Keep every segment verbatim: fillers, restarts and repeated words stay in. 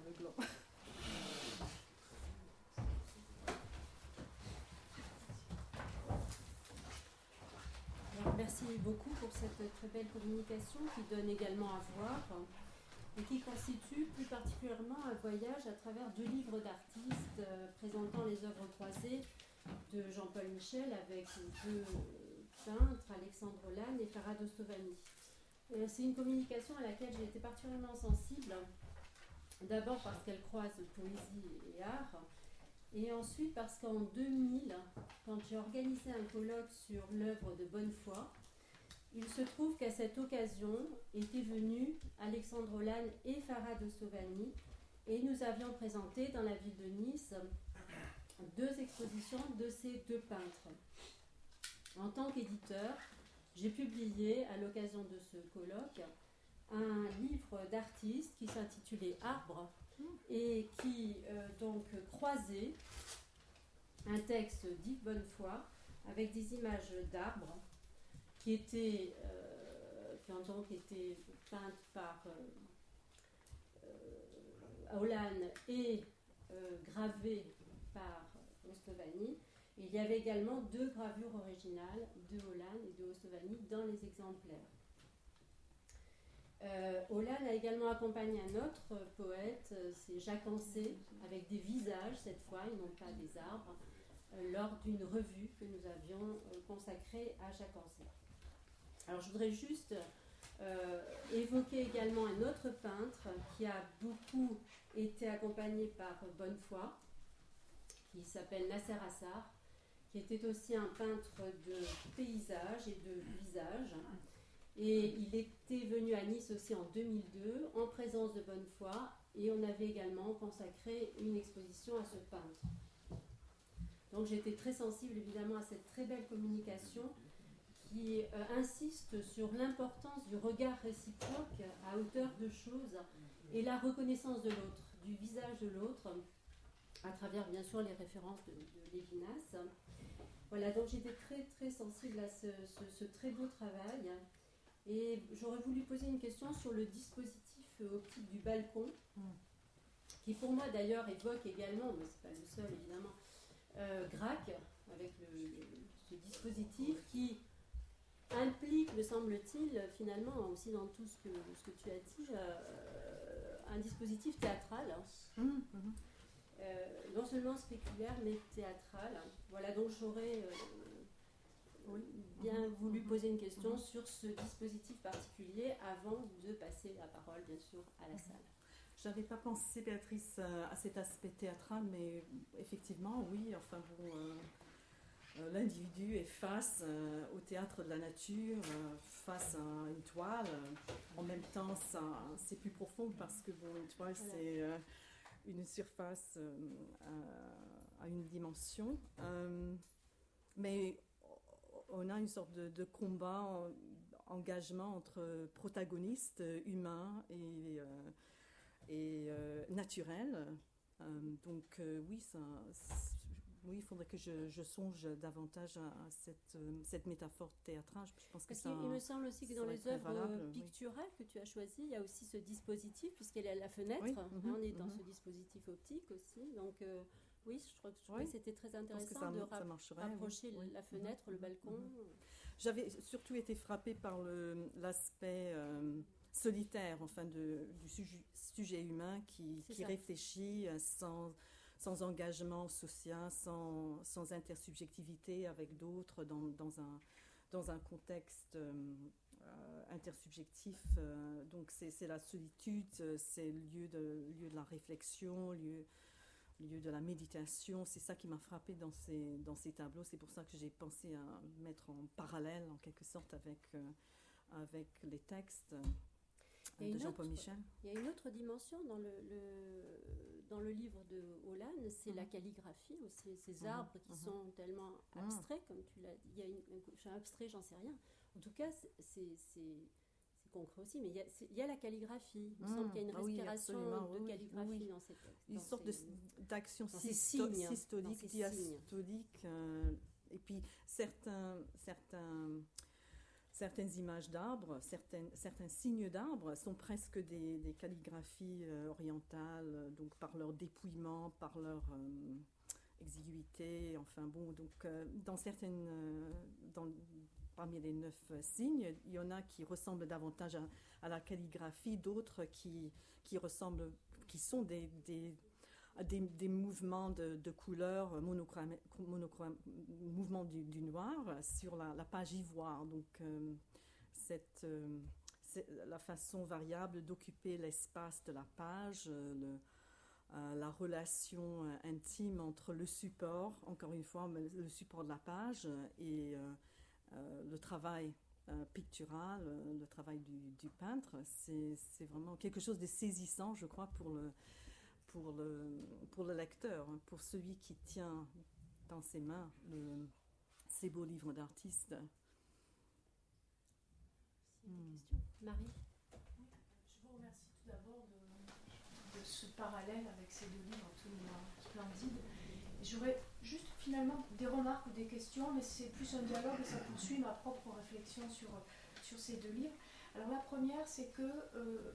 aveuglant. Alors, merci beaucoup pour cette très belle communication qui donne également à voir et qui constitue plus particulièrement un voyage à travers deux livres d'artistes euh, présentant les œuvres croisées de Jean-Paul Michel avec deux peintres, Alexandre Lannes et Farah Dostovany. Euh, c'est une communication à laquelle j'ai été particulièrement sensible, d'abord parce qu'elle croise poésie et art, et ensuite parce qu'en deux mille, quand j'ai organisé un colloque sur l'œuvre de Bonnefoy, il se trouve qu'à cette occasion étaient venus Alexandre Lannes et Farah Dostovany, et nous avions présenté dans la ville de Nice deux expositions de ces deux peintres. En tant qu'éditeur, j'ai publié à l'occasion de ce colloque un livre d'artistes qui s'intitulait Arbre et qui euh, donc croisait un texte d'Yves Bonnefoy avec des images d'arbres qui étaient euh, qui ont donc été peintes par euh, euh, Holland et euh, gravées par Dostovany. Et il y avait également deux gravures originales de Holland et de Dostovany dans les exemplaires. Euh, Holland a également accompagné un autre poète, c'est Jacques Ancet, avec des visages cette fois, et non pas des arbres, euh, lors d'une revue que nous avions euh, consacrée à Jacques Ancet. Alors je voudrais juste euh, évoquer également un autre peintre qui a beaucoup été accompagné par Bonnefoy, qui s'appelle Nasser Assar, qui était aussi un peintre de paysage et de visage. Et il était venu à Nice aussi en deux mille deux, en présence de Bonnefoy, et on avait également consacré une exposition à ce peintre. Donc j'étais très sensible évidemment à cette très belle communication qui euh, insiste sur l'importance du regard réciproque à hauteur de choses et la reconnaissance de l'autre, du visage de l'autre, à travers bien sûr les références de, de Lévinas. Voilà, donc j'étais très très sensible à ce, ce, ce très beau travail. Et j'aurais voulu poser une question sur le dispositif optique du balcon, mm. qui pour moi d'ailleurs évoque également, mais ce n'est pas le seul évidemment, euh, Gracq, avec le, le, ce dispositif qui implique, me semble-t-il, finalement, aussi dans tout ce que, ce que tu as dit, euh, un dispositif théâtral, mm. Mm-hmm. euh, non seulement spéculaire, mais théâtral. Voilà, donc j'aurais... Euh, Oui, bien voulu poser une question mmh. sur ce dispositif particulier avant de passer la parole, bien sûr, à la salle. Je n'avais pas pensé, Béatrice, à cet aspect théâtral, mais effectivement, oui, enfin bon, euh, euh, l'individu est face euh, au théâtre de la nature, euh, face à une toile. En même temps, ça, c'est plus profond parce que bon, une toile, voilà. c'est euh, une surface euh, à, à une dimension. Euh, mais on a une sorte de, de combat, en, engagement entre protagonistes humains et, euh, et euh, naturels. Euh, donc euh, oui, ça, oui, il faudrait que je, je songe davantage à, à cette, cette métaphore théâtrale. Je pense que Parce ça, qu'il me semble aussi que dans les œuvres valable, picturales oui. que tu as choisies, il y a aussi ce dispositif, puisqu'elle est à la fenêtre. Oui. Hein, mm-hmm. On est dans mm-hmm. ce dispositif optique aussi. Donc euh, oui, je crois que, je oui. que c'était très intéressant ça, de ra- rapprocher oui. la fenêtre, mmh. le balcon. Mmh. J'avais surtout été frappée par le, l'aspect euh, solitaire, enfin, de, du sujet, sujet humain qui, qui réfléchit sans, sans engagement social, sans, sans intersubjectivité avec d'autres dans, dans, un, dans un contexte euh, intersubjectif. Euh, donc c'est, c'est la solitude, c'est le lieu de, lieu de la réflexion, lieu... lieu de la méditation, c'est ça qui m'a frappée dans ces, dans ces tableaux. C'est pour ça que j'ai pensé à mettre en parallèle, en quelque sorte, avec, euh, avec les textes euh, de Jean-Paul Michel. Il y a une autre dimension dans le, le, dans le livre de Holland, c'est mmh. la calligraphie aussi, ces mmh. arbres qui mmh. sont tellement abstraits, mmh. comme tu l'as dit. Il y a une, je suis abstrait, j'en sais rien. En tout cas, c'est... c'est, c'est concret aussi, mais il y, a, il y a la calligraphie. Il me mmh. semble qu'il y a une respiration ah oui, de calligraphie oui, oui. dans ces textes. Une dans sorte ces, de, d'action systo- signes, systolique, diastolique. Euh, et puis certains, certains, certaines images d'arbres, certains, certains signes d'arbres sont presque des, des calligraphies euh, orientales, donc par leur dépouillement, par leur euh, exiguïté, enfin bon, donc euh, dans certaines, euh, dans, parmi les neuf euh, signes, il y en a qui ressemblent davantage à, à la calligraphie, d'autres qui, qui ressemblent, qui sont des, des Des, des mouvements de, de couleurs, monochrome, monochrome, mouvements du, du noir sur la, la page ivoire. Donc, euh, cette, euh, c'est la façon variable d'occuper l'espace de la page, euh, le, euh, la relation euh, intime entre le support, encore une fois, le support de la page et euh, euh, le travail euh, pictural, euh, le travail du, du peintre. C'est, c'est vraiment quelque chose de saisissant, je crois, pour le Pour le, pour le lecteur, pour celui qui tient dans ses mains le, ces beaux livres d'artistes. Hmm. Marie ? Je vous remercie tout d'abord de, de ce parallèle avec ces deux livres absolument splendides. J'aurais juste finalement des remarques ou des questions, mais c'est plus un dialogue et ça poursuit ma propre réflexion sur, sur ces deux livres. Alors la première, c'est que euh,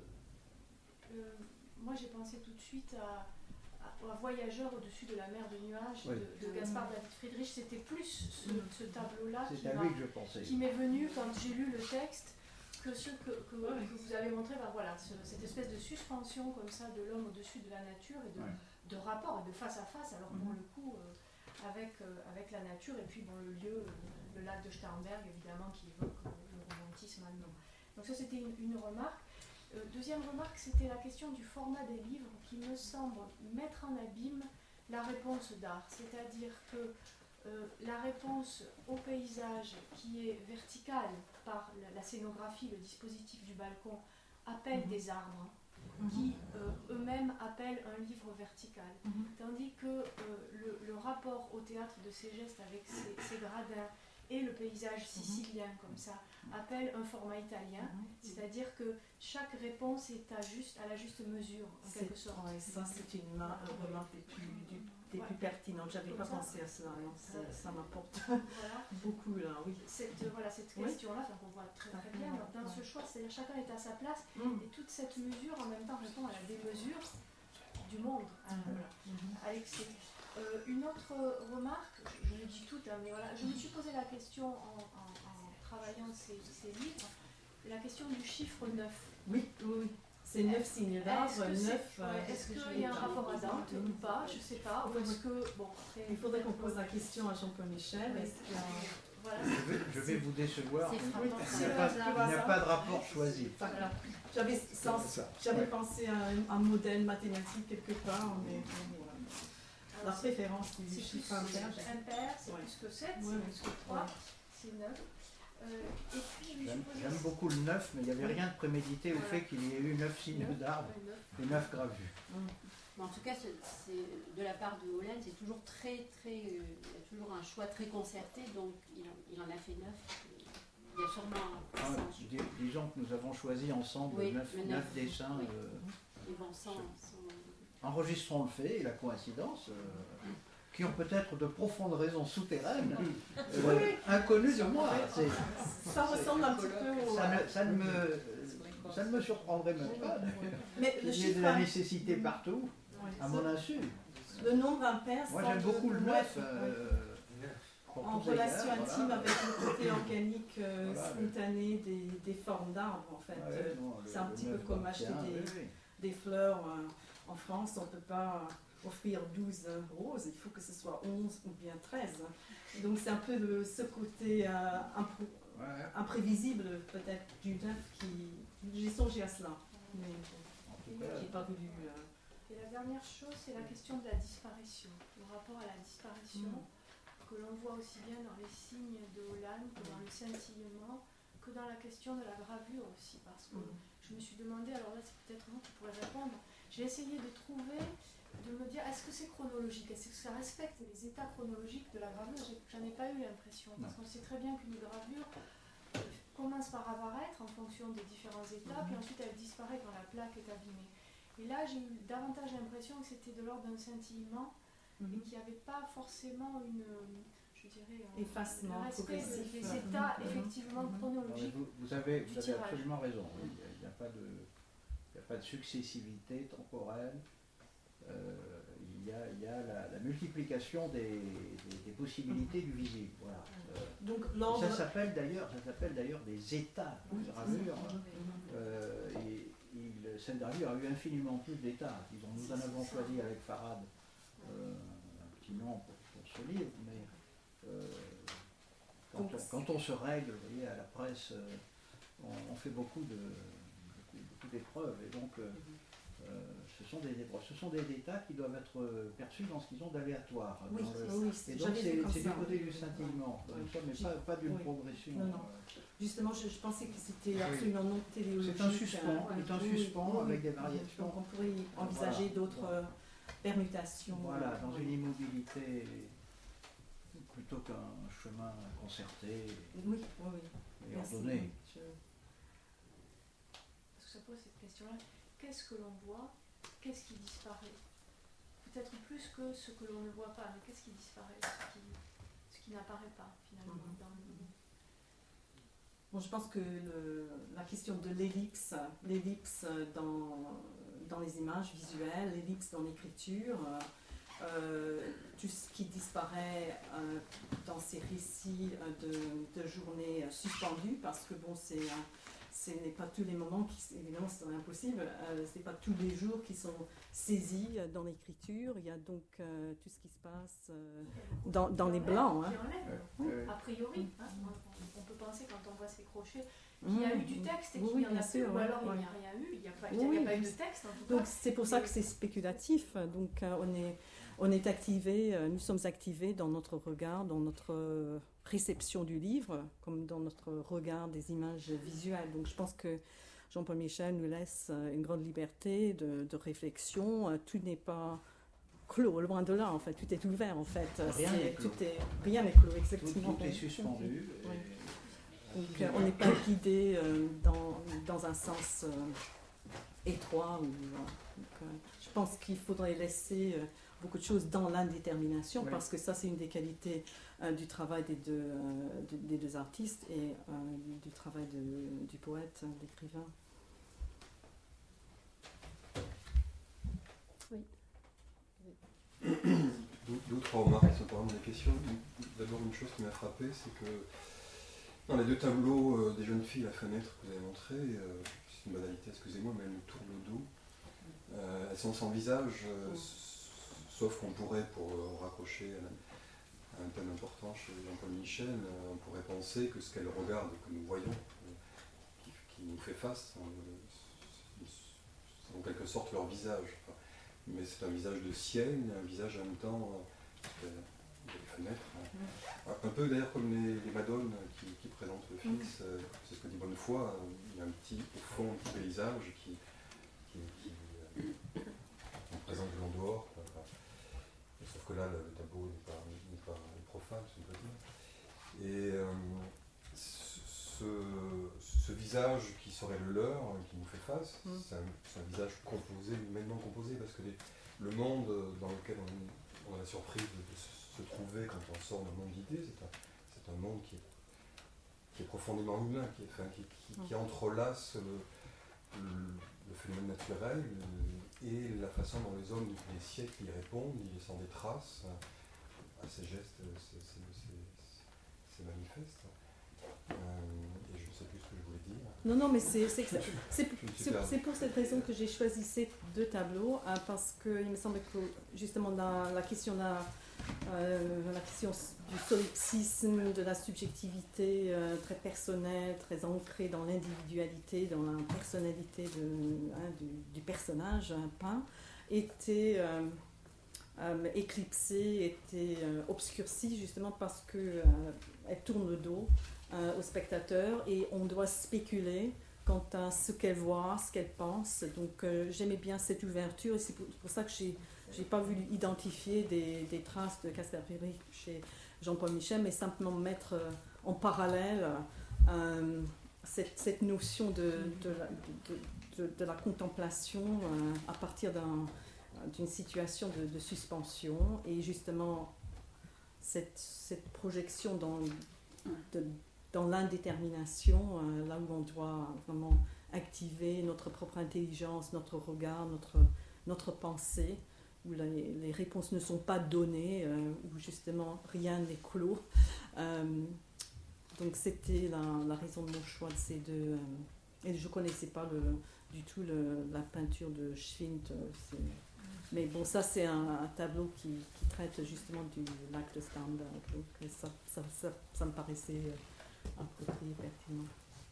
euh, moi j'ai pensé tout de suite à, à, à Voyageur au-dessus de la mer de nuages oui. de, de Gaspard David Friedrich. C'était plus ce, ce tableau-là qui, à lui que je pensais. qui m'est venu quand j'ai lu le texte que ce que, que, oui. que vous avez montré. Ben voilà, ce, cette espèce de suspension comme ça de l'homme au-dessus de la nature et de, oui. de rapport et de face à face. Alors pour mm-hmm. le coup, euh, avec, euh, avec la nature et puis bon, le lieu, euh, le lac de Starnberg évidemment qui évoque euh, le romantisme allemand. Donc ça c'était une, une remarque. Euh, deuxième remarque, c'était la question du format des livres qui me semble mettre en abîme la réponse d'art. C'est-à-dire que euh, la réponse au paysage qui est verticale par la, la scénographie, le dispositif du balcon, appelle mmh. des arbres mmh. qui euh, eux-mêmes appellent un livre vertical. Mmh. Tandis que euh, le, le rapport au théâtre de ces gestes avec ces, ces gradins et le paysage sicilien comme ça appelle un format italien, mm-hmm. c'est-à-dire que chaque réponse est à, juste, à la juste mesure, en c'est, quelque sorte. Ouais, ça, c'est une ma- remarque des plus, du, des ouais. plus pertinentes. Je n'avais pas ça. pensé à cela, non, euh, ça m'apporte voilà. beaucoup, là, oui. Cette, voilà, cette question-là, oui. qu'on voit très très bien, dans ouais. ce choix, c'est-à-dire chacun est à sa place, mm. et toute cette mesure, en même temps, répond à la démesure du monde, mm. voilà, mm-hmm. à l'excès. Euh, une autre remarque, je, je le dis toutes, hein, mais voilà, je me suis posé la question en, en, en travaillant ces, ces livres, la question du chiffre neuf. Oui, oui, oui. C'est neuf signes d'arbres, neuf. Ouais, est-ce qu'il y a un rapport à Dante ou pas? Je ne sais pas. Ou est-ce que, bon, après, il faudrait qu'on pose la question à Jean-Paul Michel. Est-ce qu'il y a... Voilà. Je, vais, je vais vous décevoir. Oui, il n'y a, pas, il n'y a pas de rapport choisi. Voilà. J'avais, sens, j'avais ouais. pensé à un, un modèle mathématique quelque part, mais bon, voilà. La préférence du chiffre impair. Impair, c'est ouais. plus que sept, ouais. c'est plus que trois, ouais. c'est neuf. Euh, et puis, j'aime, j'aime beaucoup le neuf, mais il n'y avait rien de prémédité au voilà. fait qu'il y ait eu neuf signes d'arbres et neuf gravures. Mmh. Bon, en tout cas, c'est, c'est, de la part de Hollein, c'est toujours très, très, euh, il y a toujours un choix très concerté, donc il en, il en a fait neuf. Il y a sûrement un ah, dis, disons que nous avons choisi ensemble oui, neuf, neuf, neuf dessins. Oui. Euh, et bon, sans, sans... Enregistrons le fait et la coïncidence, euh, qui ont peut-être de profondes raisons souterraines, euh, oui. inconnues de moi. C'est, ça c'est, ressemble un petit peu au... Ça ne, ça ne, me, ça ne me surprendrait même pas. Mais il y a de la nécessité partout, oui, à mon insu. Le nombre impair, moi j'aime beaucoup le neuf. Euh, en relation égard, intime voilà. avec le côté organique euh, voilà, spontané des, des formes d'arbres, en fait. Ouais, non, le, c'est un petit peu comme acheter des, oui, oui. des fleurs. Euh, en France, on ne peut pas offrir douze roses, il faut que ce soit onze ou bien treize. Donc c'est un peu de ce côté euh, impré- ouais. imprévisible, peut-être, du neuf qui... J'ai songé à cela, mais je n'ai pas voulu... Euh... Et la dernière chose, c'est la question de la disparition, le rapport à la disparition. Mmh. Que l'on voit aussi bien dans les signes de Hollein que dans le scintillement, que dans la question de la gravure aussi, parce que mmh. je me suis demandé, alors là c'est peut-être vous qui pourrez répondre, j'ai essayé de trouver, de me dire, est-ce que c'est chronologique, est-ce que ça respecte les états chronologiques de la gravure? J'en ai pas eu l'impression, parce qu'on sait très bien qu'une gravure commence par apparaître en fonction des différents états, mmh. puis ensuite elle disparaît quand la plaque est abîmée. Et là j'ai eu davantage l'impression que c'était de l'ordre d'un scintillement, et qu'il n'y avait pas forcément une... Je je dirais, un, Effacement le respect progressif. des états Mhm. effectivement Mhm. chronologiques. Vous, vous avez, du vous avez tirage. absolument raison. Il n'y a, a pas de, il n'y a pas de successivité temporelle. Euh, il y a, il y a la, la multiplication des, des, des possibilités du visible. Voilà. Euh, Donc et l'ordre. ça s'appelle d'ailleurs, ça s'appelle d'ailleurs des états de gravure. Euh, et il, cette gravure a eu infiniment plus d'états. Disons, nous en avons choisi avec Farad euh, un petit nom pour, pour ce livre, mais euh, quand, Donc, on, quand on se règle, vous voyez, à la presse, euh, on, on fait beaucoup de beaucoup, beaucoup d'épreuves, et donc euh, euh, ce sont des épreuves, ce sont des états qui doivent être perçus dans ce qu'ils ont d'aléatoire. Oui, dans le- oui, et donc j'avais c'est vu comme c'est du ça. côté du scintillement, Oui. mais pas, pas d'une Oui. progression. Non, non. euh, Justement, je, je pensais que c'était Oui. absolument non téléologique. C'est un suspens, hein. c'est un Oui, suspens oui, oui. avec des variations. Donc on pourrait y envisager Voilà. d'autres euh, permutations. Voilà, dans Oui. une immobilité plutôt qu'un chemin concerté Oui, oui, oui. et Merci. ordonné. Je- Parce que ça pose cette question-là. Qu'est-ce que l'on voit? Qu'est-ce qui disparaît? Peut-être plus que ce que l'on ne voit pas, mais qu'est-ce qui disparaît? Ce qui, ce qui n'apparaît pas, finalement, Mhm. dans le... Bon, je pense que le- la question de l'ellipse, l'ellipse dans, dans les images visuelles, l'ellipse dans l'écriture, euh, tout ce qui disparaît euh, dans ces récits euh, de, de journées suspendues, parce que bon, c'est, euh, ce n'est pas tous les moments qui, évidemment, c'est impossible, euh, ce n'est pas tous les jours qui sont saisis dans l'écriture. Il y a donc euh, tout ce qui se passe euh, dans, dans les blancs. Hein. Qui enlève, Euh, a priori. Hein, on, on peut penser, quand on voit ces crochets, qu'il y a eu du texte et Oui, qu'il oui, n'y en a bien plus, sûr, ou ouais, alors il ouais. n'y a rien eu, il n'y a pas, Oui, il n'y a oui, pas eu de juste- texte, en tout Donc cas. c'est pour ça que c'est spéculatif. Donc euh, on est, on est activé, euh, nous sommes activés dans notre regard, dans notre euh, réception du livre, comme dans notre regard des images visuelles. Donc je pense que Jean-Paul Michel nous laisse euh, une grande liberté de, de réflexion. Euh, Tout n'est pas clos, loin de là. En fait, tout est ouvert. En fait, Rien C'est- n'est clos. tout est, rien n'est clos, Tout, exactement. tout est suspendu. Oui. et- Donc euh, on n'est pas guidé euh, dans, dans un sens euh, étroit. Ou, euh, donc, euh, je pense qu'il faudrait laisser euh, beaucoup de choses dans l'indétermination, Oui. parce que ça c'est une des qualités euh, du travail des deux, euh, de- des deux artistes et euh, du travail de- du poète, euh, d'écrivain. Deux ou trois remarques qui sont par exemple des questions. D'abord, une chose qui m'a frappé, c'est que dans les deux tableaux euh, des jeunes filles à la fenêtre que vous avez montré, euh, c'est une banalité, excusez-moi, mais elles nous tournent le dos. Euh, elles sont sans visage, euh, sauf qu'on pourrait, pour euh, raccrocher à, la- à un thème important chez Jean-Paul Michel, euh, on pourrait penser que ce qu'elles regardent, que nous voyons, euh, qui, qui nous fait face, euh, c'est c'est en quelque sorte leur visage. Enfin, mais c'est un visage de ciel, un visage en même temps euh, des fenêtres. Hein. Un, un peu d'ailleurs comme les, les Madones qui, qui présentent le Fils, euh, c'est ce que dit Bonnefoy, euh, il y a un petit, au fond, un petit paysage qui, qui, qui euh, présente le long dehors. Quoi. Enfin, sauf que là, le, le tableau n'est pas, n'est pas est profane, si on peut dire. Et euh, ce, ce visage qui serait le leur, qui nous fait face, Mm. c'est un, c'est un visage composé, humainement composé, parce que les- le monde dans lequel on, on a la surprise de se, se trouver quand on sort d'un monde d'idées, c'est un, c'est un monde qui est, qui est profondément humain, qui, est, enfin, qui, qui, qui entrelace le, le, le phénomène naturel et la façon dont les hommes depuis les siècles y répondent, y laissant des traces à ces gestes, c'est, c'est, c'est, c'est manifeste. Euh, et je ne sais plus ce que je voulais dire. Non, non, mais c'est, c'est, c'est, c'est, Je me suis c'est- perdu. c'est pour cette raison que j'ai choisi ces deux tableaux, hein, parce qu'il me semble que justement dans la question, de la, euh, la question du solipsisme, de la subjectivité euh, très personnelle, très ancrée dans l'individualité, dans la personnalité de, hein, du, du personnage hein, peint, était euh, euh, éclipsée, était euh, obscurcie justement parce qu'elle euh, tourne le dos euh, au spectateur et on doit spéculer quant à ce qu'elle voit, ce qu'elle pense. Donc euh, j'aimais bien cette ouverture et c'est pour, pour ça que j'ai j'ai pas voulu identifier des, des traces de Casper Friedrich chez Jean-Paul Michel, mais simplement mettre euh, en parallèle euh, cette, cette notion de, de, la, de, de, de la contemplation euh, à partir d'un, d'une situation de, de suspension et justement cette, cette projection dans, de, dans l'indétermination, euh, là où on doit vraiment activer notre propre intelligence, notre regard, notre, notre pensée, où les, les réponses ne sont pas données, euh, où justement rien n'est clos. Euh, donc c'était la, la raison de mon choix de ces deux. Euh, et je ne connaissais pas le, du tout le, la peinture de Schwind. Euh, mais bon, ça c'est un, un tableau qui, qui traite justement du lac de Starnberg. Donc ça, ça, ça, ça me paraissait approprié, pertinent.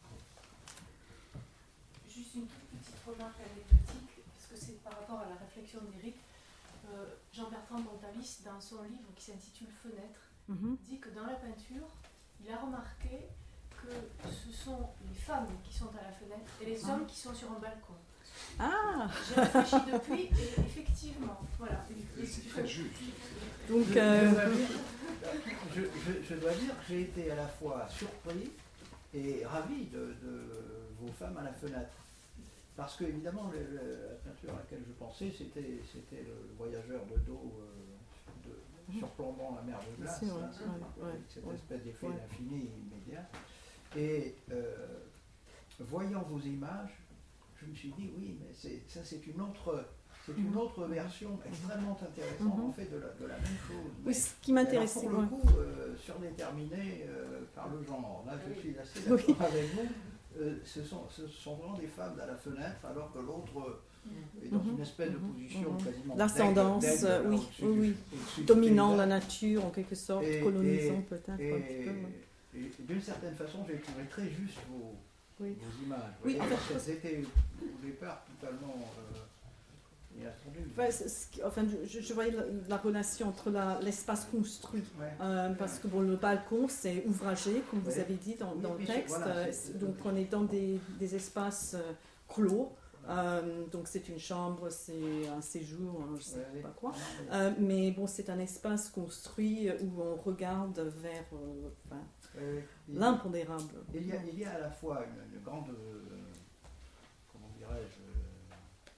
Juste une toute petite remarque anecdotique, parce que c'est par rapport à la réflexion d'Éric. Euh, Jean-Bertrand Pontalis, dans son livre qui s'intitule Fenêtre, Mm-hmm. dit que dans la peinture, il a remarqué que ce sont les femmes qui sont à la fenêtre et les hommes qui sont sur un balcon. Ah. J'ai réfléchi depuis et effectivement, voilà. C'est très juste. Donc, je, euh, je, dois dire, je, je, je dois dire que j'ai été à la fois surpris et ravi de, de vos femmes à la fenêtre. Parce que, évidemment, le, le, la peinture à laquelle je pensais, c'était, c'était le voyageur de dos euh, de, surplombant la mer de glace, C'est vrai, hein, ouais, avec ouais, cette ouais. espèce d'effet Ouais. d'infini immédiat. Et euh, voyant vos images, je me suis dit, oui, mais c'est, ça c'est une autre... C'est une autre version extrêmement intéressante Mhm. en fait de la, de la même chose. oui, ce qui m'intéresse, Alors, pour ouais. le coup, euh, surdéterminé euh, par le genre. Là, je suis assez d'accord Oui. avec vous. Euh, ce, sont, ce sont vraiment des femmes à la fenêtre, alors que l'autre euh, est dans Mhm. une espèce de Mhm. position Mhm. quasiment L'ascendance, d'aigle, d'aigle, euh, là, oui, au-dessus oui, du- oui. au-dessus du Dominant la paysage. nature en quelque sorte, Et- colonisant et- peut-être. Et, un petit peu, ouais. et d'une certaine façon, j'ai trouvé très juste vos, Oui. vos images. Oui, Vous en voyez, fait, elles étaient au départ totalement euh, inattendues. Enfin, c'est ce qui- enfin, je, je voyais la, la relation entre la- l'espace construit, Ouais. euh, parce que bon, le balcon c'est ouvragé, comme vous Ouais. avez dit dans, Oui, dans puis le c'est- texte, voilà, euh, c'est- donc on est dans des, des espaces euh, clos, euh, donc c'est une chambre, c'est un séjour, hein, je sais Ouais. pas quoi. Non, mais- Euh, mais bon, c'est un espace construit où on regarde vers euh, enfin, Ouais, il- l'impondérable. Il y, a, il y a à la fois une, une grande, euh, comment dirais-je, euh,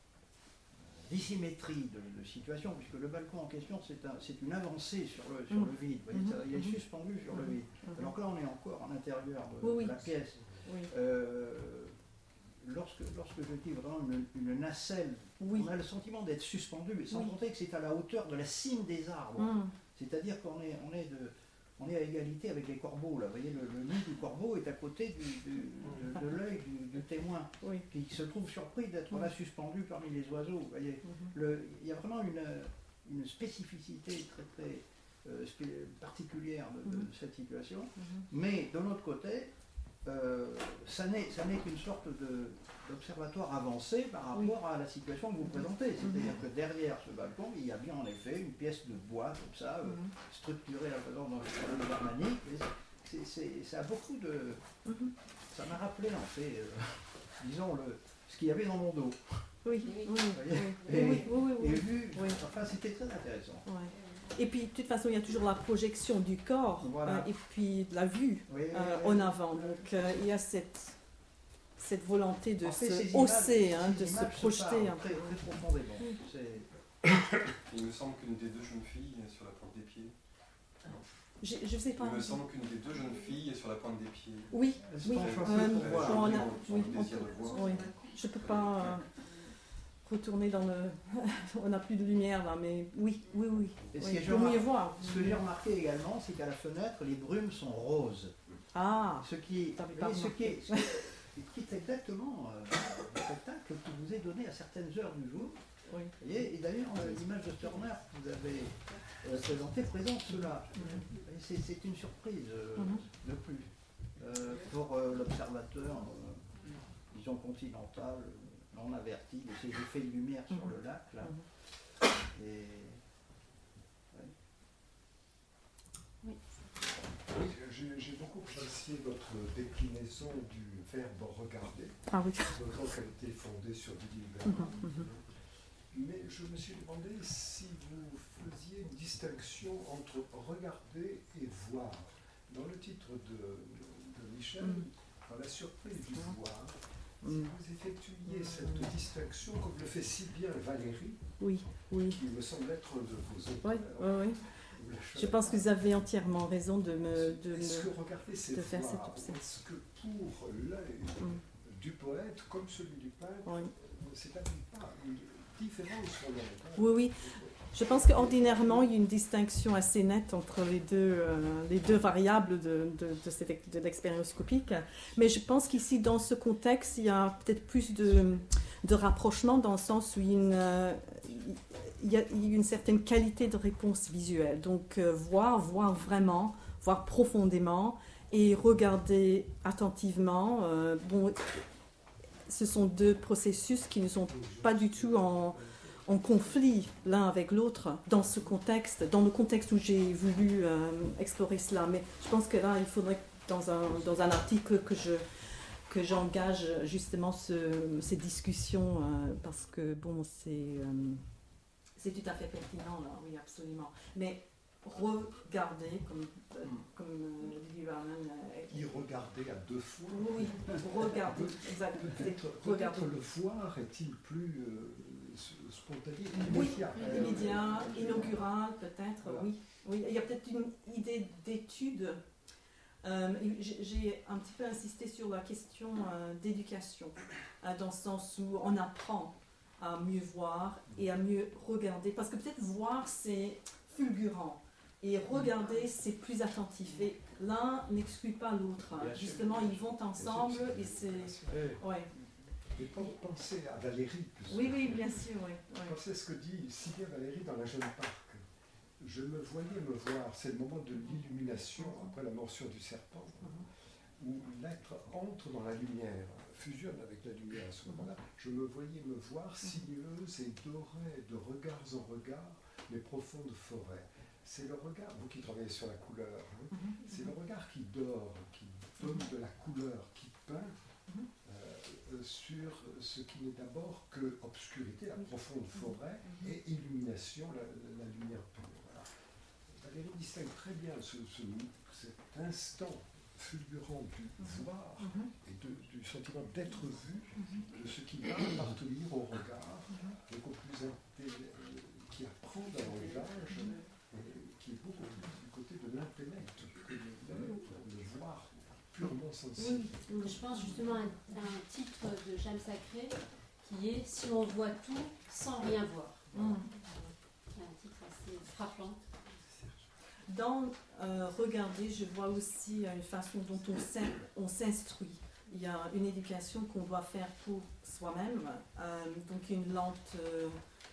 dissymétrie de, de situation, puisque le balcon en question, c'est un, c'est une avancée sur le, sur Mhm. le vide. Vous voyez, Mhm. ça, il est Mhm. suspendu sur le Mhm. vide. Mhm. Alors que là, on est encore à l'intérieur de, Oui, oui. de la pièce. Oui. Euh, lorsque, lorsque je dis vraiment une, une nacelle, Oui. on a le sentiment d'être suspendu, mais sans Oui. compter que c'est à la hauteur de la cime des arbres. Hum. C'est-à-dire qu'on est, on est, de, on est à égalité avec les corbeaux. Là. Vous voyez, le, le nid du corbeau est à côté du, du- de, de l'œil du, du témoin, Oui. qui se trouve surpris d'être là suspendu parmi les oiseaux. Vous voyez. Mhm. Le, il y a vraiment une, une spécificité très très euh, spé- particulière de, de Mhm. cette situation. Mhm. Mais de l'autre côté, euh, ça n'est ça n'est qu'une sorte de, d'observatoire avancé par rapport Oui. à la situation que vous présentez. C'est-à-dire que derrière ce balcon, il y a bien en effet une pièce de bois comme ça, euh, Mhm. structurée à la façon dans le de germanique. Et c'est- c'est- ça a beaucoup de... Mhm. Ça m'a rappelé en fait, euh, disons, le, ce qu'il y avait dans mon dos. Oui, Oui. oui, oui, voyez. oui, Et- oui, oui, oui, Et oui. vu, Oui. enfin c'était très intéressant. Ouais. Et puis, de toute façon, il y a toujours la projection du corps Voilà. euh, et puis de la vue Oui, euh, oui, en oui. avant. Donc, euh, il y a cette, cette volonté de En fait, se ces hausser, images- hein, ces de se images projeter parlent un très, peu. très profondément. Oui. C'est- Il me semble qu'une des deux jeunes filles est sur la pointe des pieds. Je ne sais pas. Il me semble qu'une des deux jeunes filles est sur la pointe des pieds. Oui, Elle se oui. penche un peu euh, pour Euh, voir. je on veux a- dire, on- on oui, le on désir peut- de voir. oui. Je ne peux pas euh, retourner dans le... on n'a plus de lumière là, mais oui, oui, oui. Et ce oui. que j'ai Pour mieux remarqué- voir. Ce que j'ai remarqué également, c'est qu'à la fenêtre, les brumes sont roses. Ah, Ce qui, T'avais vous pas voyez, ce qui, remarqué. est, ce qui est exactement euh, le spectacle qui vous est donné à certaines heures du jour. oui. Vous voyez, et d'ailleurs, euh, l'image de Turner que vous avez euh, présentée présente cela. Vous voyez, C'est, c'est une surprise euh, Mhm. de plus euh, pour euh, l'observateur, euh, disons continental, euh, non averti de ces effets de lumière sur Mhm. le lac. Là. Mhm. Et, Oui, j'ai, j'ai beaucoup apprécié votre déclinaison du verbe regarder, Ah oui. d'autant qu'elle était fondée sur du Mhm, verbe. mhm. Mais je me suis demandé si vous faisiez une distinction entre regarder et voir. Dans le titre de, de Michel, Mhm. dans la surprise du Mhm. voir, Mhm. vous effectuiez cette distinction comme le fait si bien Valérie, Oui, oui. qui me semble être un de vos Oui, auteurs. oui, oui. Vous je pense que vous avez entièrement raison de me, de Est-ce me que regardez ces de faire cette voix, observation. est-ce que pour l'œil Mm. du poète, comme celui du peintre, Oui. c'est-à-dire pas une différence sur l'œil? Oui, oui. Je pense qu'ordinairement, il y a une distinction assez nette entre les deux, euh, les deux variables de, de, de, cette, de l'expérience scopique. Mais je pense qu'ici, dans ce contexte, il y a peut-être plus de, de rapprochement dans le sens où il y a une, euh, il y a, il y a une certaine qualité de réponse visuelle. Donc, euh, voir, voir vraiment, voir profondément et regarder attentivement. Euh, bon, ce sont deux processus qui ne sont pas du tout en... en conflit l'un avec l'autre dans ce contexte, dans le contexte où j'ai voulu euh, explorer cela. Mais je pense que là, il faudrait dans un, dans un article que je que j'engage justement ce, ces discussions euh, parce que bon, c'est euh, c'est tout à fait pertinent là, oui, absolument. Mais regarder, comme euh, comme euh, Lily Varnon euh, Y regarder à deux fois. oui, regarder, exactement. Peut-être, Regarder. peut-être le voir est-il plus euh, spontané, Oui, immédiat. immédiat, inaugural peut-être, Voilà. oui. Oui. Il y a peut-être une idée d'étude. Euh, j'ai j'ai un petit peu insisté sur la question euh, d'éducation, euh, dans le sens où on apprend à mieux voir et à mieux regarder. Parce que peut-être voir, c'est fulgurant. Et regarder, c'est plus attentif. Et l'un n'exclut pas l'autre. Bien sûr. Justement, ils vont ensemble et c'est... Ouais. Et pensez à Valérie. puisque- Oui, oui, bien sûr, oui. oui. Pensez à ce que dit si bien Valérie dans La Jeune Parc. Je me voyais me voir, c'est le moment de l'illumination après la morsure du serpent, où l'être entre dans la lumière, fusionne avec la lumière à ce moment-là. Je me voyais me voir sinueuse et dorée de regards en regards, les profondes forêts. C'est le regard, vous qui travaillez sur la couleur, hein, c'est le regard qui dort, qui donne de la couleur, qui peint euh, sur ce qui n'est d'abord que obscurité, la profonde forêt, et illumination, la, la lumière pure. Voilà. Valérie distingue très bien ce, ce, cet instant fulgurant du voir et de, du sentiment d'être vu, de ce qui va appartenir au regard, beaucoup plus inté- qui apprend davantage, et qui est beaucoup plus du côté de l'intellect que de le voir purement sensible. Oui, je pense justement à un, à un titre de Jeanne Sacré qui est « Si on voit tout sans rien voir Mm. ». C'est un titre assez frappant. Dans euh, regarder, je vois aussi euh, une façon dont on s'in- on s'instruit. Il y a une éducation qu'on doit faire pour soi-même, euh, donc une lente, euh,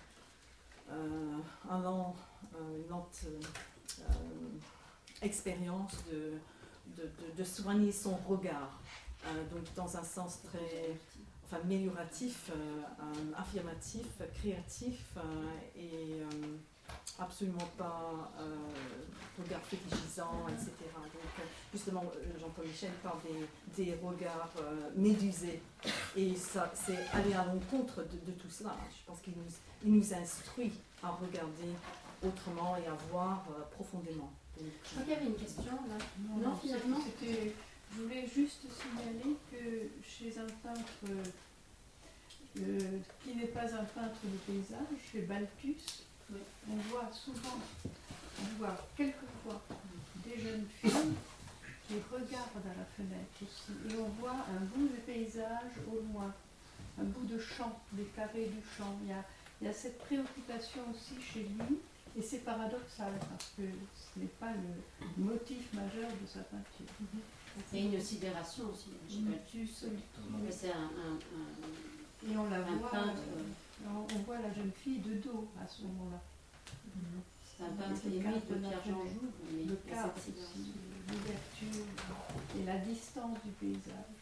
euh, un lent, euh, une lente euh, expérience de, de, de, de soigner son regard, euh, donc dans un sens très enfin, amélioratif, euh, euh, affirmatif, créatif euh, et euh, absolument pas euh, regard fétichisant, et cetera. Donc, justement, Jean-Paul Michel parle des, des regards euh, médusés. Et ça, c'est aller à l'encontre de, de tout cela. Je pense qu'il nous, il nous instruit à regarder autrement et à voir euh, profondément. Donc, Je crois qu'il y avait une question là. Non, Non, finalement. c'était- je voulais juste signaler que chez un peintre euh, qui n'est pas un peintre de paysage, chez Balthus, Oui. on voit souvent, on voit quelquefois des jeunes filles qui regardent à la fenêtre aussi, et on voit un bout de paysage au loin, un bout de champ, des carrés du champ. Il y a, il y a cette préoccupation aussi chez lui, et c'est paradoxal parce que ce n'est pas le motif majeur de sa peinture. Il y a une sidération aussi chez Balthus. Mais c'est un, un, un, Et on la un voit, peintre. euh, on, on voit la jeune fille de dos à ce moment-là. C'est un peintre C'est le aimé cadre de de Pierre-Jean Napoléon. Jouve, mais Le il y a cadre cette aussi, sidération. l'ouverture et la distance du paysage.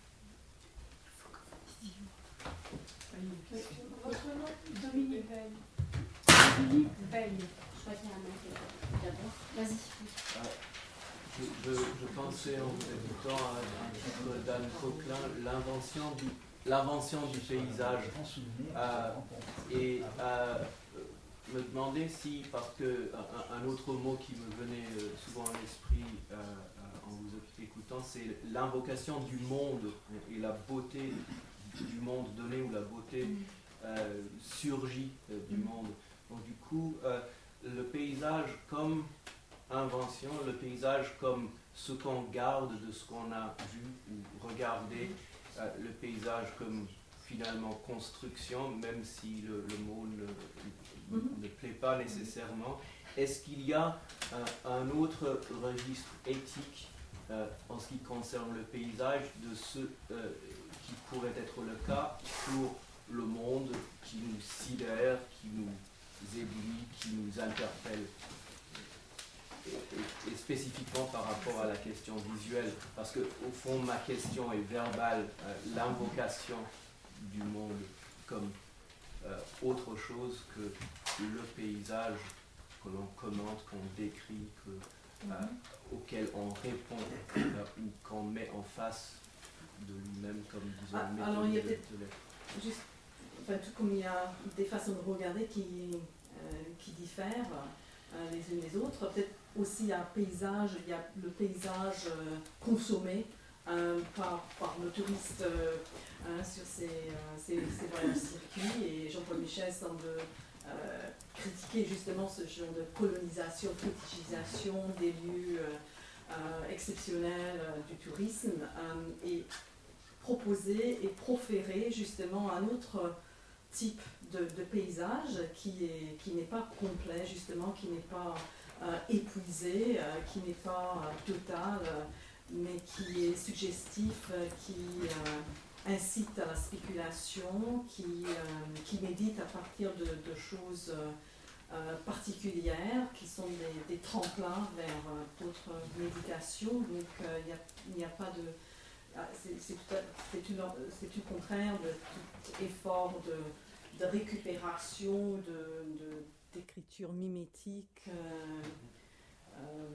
Votre nom Dominique Veil. Dominique Veil. Je crois qu'il y a un mec qui- d'abord. Vas-y. Je, je, je pensais en écoutant à un titre d'Anne Coquelin, l'invention du, l'invention du paysage. Euh, et euh, me demander si, parce que un, un autre mot qui me venait euh, souvent à l'esprit euh, euh, en vous écoutant, c'est l'invocation du monde et la beauté du monde donné, ou la beauté euh, surgit euh, du monde. Donc du coup, euh, le paysage comme invention, le paysage comme ce qu'on garde de ce qu'on a vu ou regardé, euh, le paysage comme finalement construction, même si le, le mot ne, mm-hmm. ne plaît pas nécessairement. Est-ce qu'il y a un, un autre registre éthique euh, en ce qui concerne le paysage de ce euh, qui pourrait être le cas pour le monde qui nous sidère, qui nous éblouit, qui nous interpelle, et, et, et spécifiquement par rapport à la question visuelle, parce que au fond ma question est verbale, euh, l'invocation du monde comme euh, autre chose que le paysage que l'on commente, qu'on décrit, que, euh, mm-hmm. auquel on répond euh, ou qu'on met en face de lui-même comme disons ah, méthode alors il y a de, peut-être de l'être. Juste, enfin, tout comme il y a des façons de regarder qui, euh, qui diffèrent euh, les unes les autres, peut-être aussi il y a un paysage, il y a le paysage euh, consommé euh, par, par le touriste euh, hein, sur ses, euh, ses, ses voyages circuits, et Jean-Paul Michel semble euh, critiquer justement ce genre de colonisation, fétichisation des lieux euh, euh, exceptionnels euh, du tourisme, euh, et proposer et proférer justement un autre type de, de paysage qui est, qui n'est pas complet, justement, qui n'est pas euh, épuisé, euh, qui n'est pas euh, total, euh, mais qui est suggestif, euh, qui euh, incite à la spéculation, qui, euh, qui médite à partir de, de choses euh, euh, particulières, qui sont des, des tremplins vers euh, d'autres méditations. Donc euh, il n'y a, a pas de... C'est tout le contraire de tout effort de, de récupération, d'écriture mimétique. Euh, euh,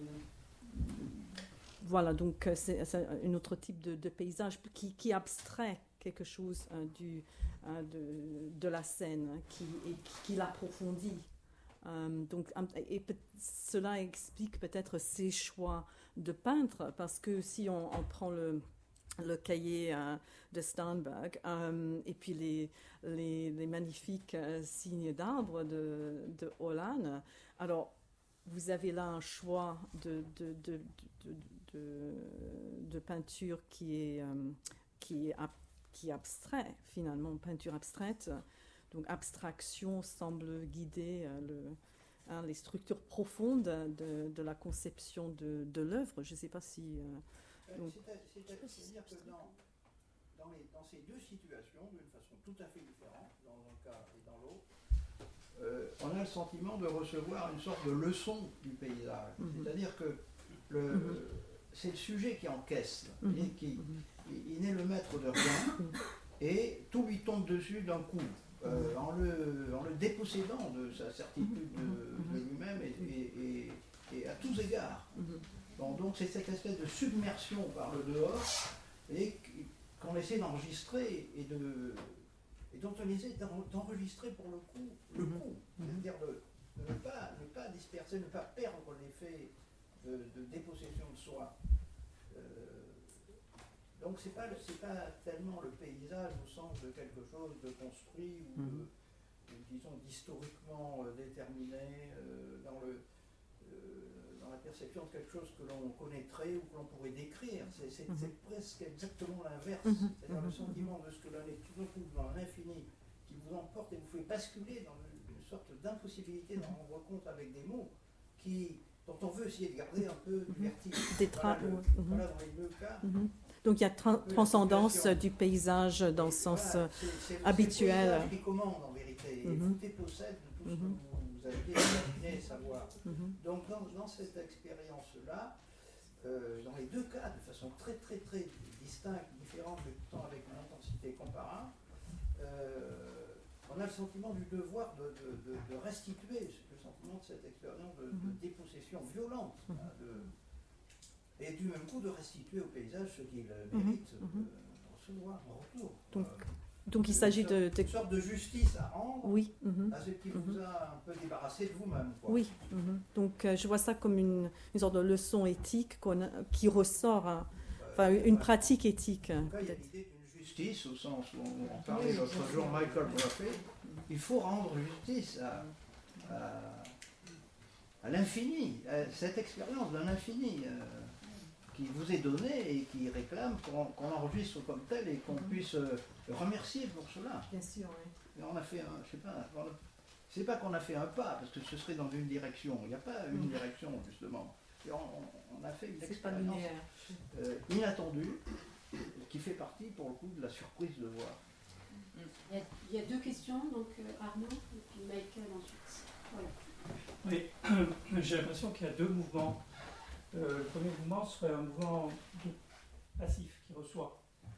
voilà, donc c'est un autre type de, de paysage qui, qui abstrait quelque chose hein, du, hein, de, de la scène, hein, qui, et qui l'approfondit. Euh, donc, et peut, cela explique peut-être ses choix de peintre, parce que si on, on prend le... le cahier euh, de Steinberg, euh, et puis les, les, les magnifiques euh, signes d'arbres de, de Holland. Alors, vous avez là un choix de, de, de, de, de, de peinture qui est, euh, qui, est ab, qui est abstrait, finalement, peinture abstraite. Donc, abstraction semble guider euh, le, hein, les structures profondes de, de la conception de, de l'œuvre. Je ne sais pas si... Euh, C'est-à-dire que dans, dans, les, dans ces deux situations, d'une façon tout à fait différente, dans un cas et dans l'autre, euh, on a le sentiment de recevoir une sorte de leçon du paysage. Mm-hmm. C'est-à-dire que le, mm-hmm. c'est le sujet qui encaisse, mm-hmm. et qui, il, il n'est le maître de rien, et tout lui tombe dessus d'un coup, euh, en, le, en le dépossédant de sa certitude de, de lui-même et, et, et, et à tous égards. Bon, donc c'est cette espèce de submersion par le dehors et qu'on essaie d'enregistrer et de et dont on essaie d'enregistrer pour le coup le coup, mm-hmm. c'est-à-dire de, de ne pas ne pas disperser, ne pas perdre l'effet de, de dépossession de soi. Euh, donc c'est pas c'est pas tellement le paysage au sens de quelque chose de construit ou, mm-hmm. de, disons d'historiquement déterminé euh, dans le dans la perception de quelque chose que l'on connaîtrait ou que l'on pourrait décrire. C'est mm-hmm. presque exactement l'inverse. Mm-hmm. C'est-à-dire mm-hmm. le sentiment de ce que l'on est tout d'un coup dans l'infini, qui vous emporte et vous fait basculer dans une sorte d'impossibilité d'en rendre compte avec des mots qui, dont on veut essayer de garder un peu du vertige. Des tra- voilà, le, mm-hmm. voilà dans les deux cas. Mm-hmm. Donc il y a tra- transcendance du paysage dans le sens voilà, c'est, c'est, habituel. C'est le paysage qui commande en vérité. Et mm-hmm. vous dépossède de tout mm-hmm. ce que vous vous avez imaginé savoir. Mm-hmm. Donc dans, dans cette expérience-là, euh, dans les deux cas, de façon très très très distincte, différente, mais pourtant avec une intensité comparable, euh, on a le sentiment du devoir de, de, de, de restituer, le sentiment de cette expérience de, mm-hmm. de dépossession violente, mm-hmm. hein, de, et du même coup de restituer au paysage ce qu'il mérite mm-hmm. de recevoir en retour. Donc, euh, Donc il s'agit de, de... Une sorte de justice à rendre oui. Mm-hmm. à ce qui vous a un peu débarrassé de vous-même. Quoi. Oui. Mm-hmm. Donc euh, je vois ça comme une, une sorte de leçon éthique qu'on a, qui ressort, à, enfin euh, une ouais. pratique éthique. En tout cas, il y a l'idée d'une justice au sens où on en parlait l'autre jour, Michael Murphy. Il faut rendre justice à, à, à l'infini, à cette expérience d'un infini euh, qui vous est donnée et qui réclame qu'on qu'on l'enregistre comme tel et qu'on puisse euh, le remercier pour cela. Bien sûr, oui. Et on a fait un, je sais pas, on a- c'est pas qu'on a fait un pas, parce que ce serait dans une direction. Il n'y a pas une Mm. direction, justement. Et on, on- on a fait une C'est pas expérience linéaire. euh, inattendue, qui fait partie, pour le coup, de la surprise de voir. Il y a, il y a deux questions, donc euh, Arnaud et puis Michael ensuite. Voilà. Oui, j'ai l'impression qu'il y a deux mouvements. Euh, le premier mouvement serait un mouvement de- passif qui reçoit,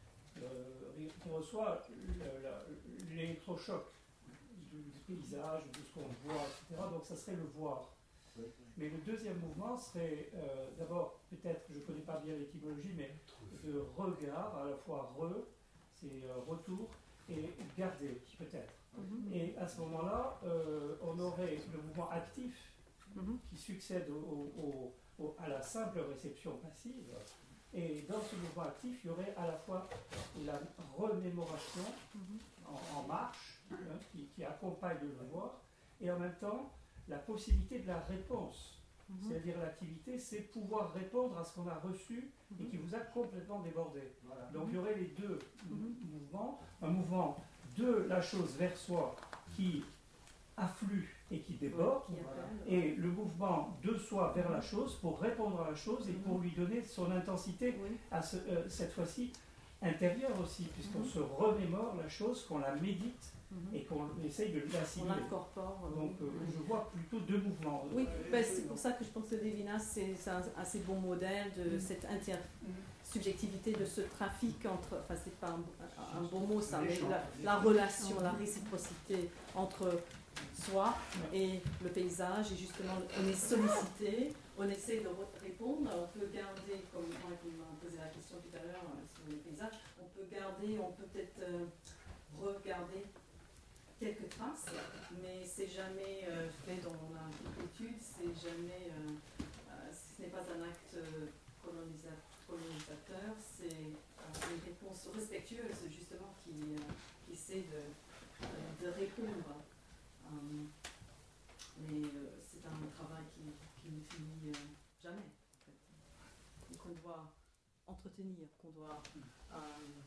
euh, qui reçoit le- la- l'électrochoc du, du paysage, de ce qu'on voit, et cetera. Donc ça serait le voir. Mais le deuxième mouvement serait euh, d'abord, peut-être, je ne connais pas bien l'étymologie, mais de regard, à la fois re, c'est euh, retour, et garder, peut-être. Mhm. Et à ce moment-là, euh, on aurait le mouvement actif Mhm. qui succède au- au- au- à la simple réception passive. Et dans ce mouvement actif, il y aurait à la fois la remémoration Mhm. en, en marche, hein, qui, qui accompagne le voir, et en même temps la possibilité de la réponse. Mhm. C'est-à-dire l'activité, c'est pouvoir répondre à ce qu'on a reçu et qui vous a complètement débordé. Donc il y aurait les deux Mhm. mouvements. Un mouvement de la chose vers soi qui afflue et qui déborde, Qui appelle. et le mouvement de soi vers la chose pour répondre à la chose et pour lui donner son intensité, Oui. à ce- euh, cette fois-ci intérieure aussi, puisqu'on Mhm. se remémore la chose, qu'on la médite Mhm. et qu'on essaye de On l'assimiler. l'incorpore. euh, Donc euh, oui. je vois plutôt deux mouvements. Oui, Euh, ben, c'est pour ça que je pense que Lévinas, c'est c'est un assez bon modèle de Mm. cette intersubjectivité, de ce trafic entre, enfin c'est pas un, un bon mot ça, mais la, la relation, la réciprocité entre soi et le paysage, et justement on est sollicité, on essaie de re- répondre, on peut garder, comme moi qui m'a posé la question tout à l'heure euh, sur les paysages, on peut garder, on peut peut-être euh, regarder quelques traces, mais c'est jamais euh, fait dans la étude, c'est jamais, euh, euh, ce n'est pas un acte euh, colonisa- colonisateur, c'est euh, une réponse respectueuse justement qui, euh, qui essaie de, euh, de répondre. Euh, mais euh, c'est un travail qui, qui ne finit euh, jamais, en fait, et qu'on doit entretenir, qu'on doit euh,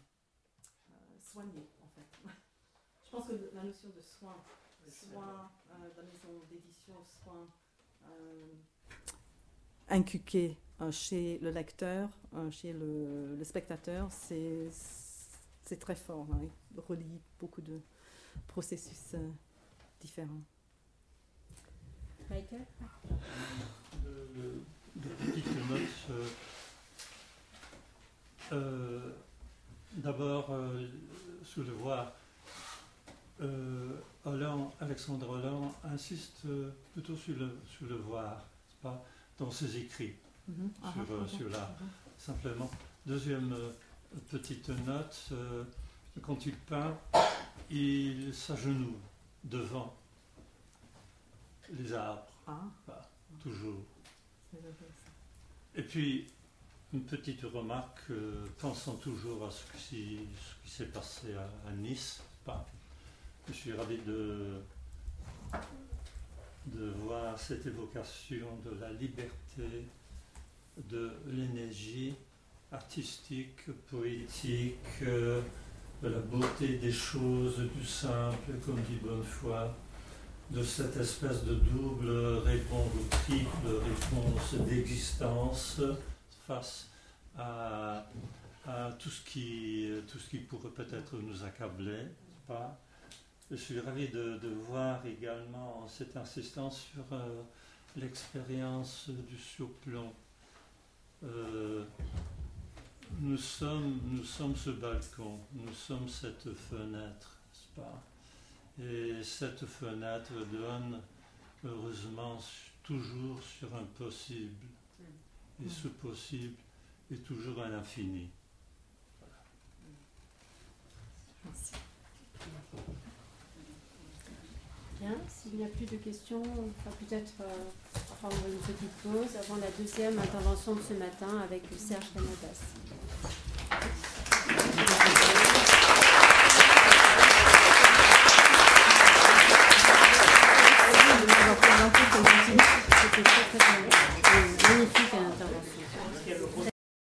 euh, soigner en fait. Je pense que la notion de soin, soin, euh, la maison d'édition, soin euh, inculqué euh, chez le lecteur, euh, chez le, le spectateur, c'est c'est très fort. Hein, il relie beaucoup de processus euh, différents. Michael? de, de petites notes. Euh, euh, D'abord, euh, sous le voir, euh, Holland, Alexandre Holland insiste euh, plutôt sur le, sur le voir, n'est-ce pas, dans ses écrits, Mm-hmm. Ah, sur, euh, ah, sur la, ah, simplement. Deuxième euh, petite note, euh, quand il peint, il s'agenouille devant les arbres, ah, pas toujours. c'est vrai, ça. Et puis, une petite remarque, euh, pensant toujours à ce qui, ce qui s'est passé à, à Nice, pas, je suis ravi de, de voir cette évocation de la liberté, de l'énergie artistique, poétique, euh, de la beauté des choses, du simple, comme dit Bonnefoy, de cette espèce de double réponse ou triple réponse d'existence face à, à tout ce qui, tout ce qui pourrait peut-être nous accabler, n'est-ce pas? Je suis ravi de, de voir également cette insistance sur euh, l'expérience du surplomb. Euh, nous sommes, nous sommes ce balcon, nous sommes cette fenêtre, n'est-ce pas? Et cette fenêtre donne, heureusement, toujours sur un possible. Et ce possible est toujours un infini. Merci. Bien, s'il n'y a plus de questions, on va peut-être euh, prendre une petite pause avant la deuxième intervention de ce matin avec Serge Canadas.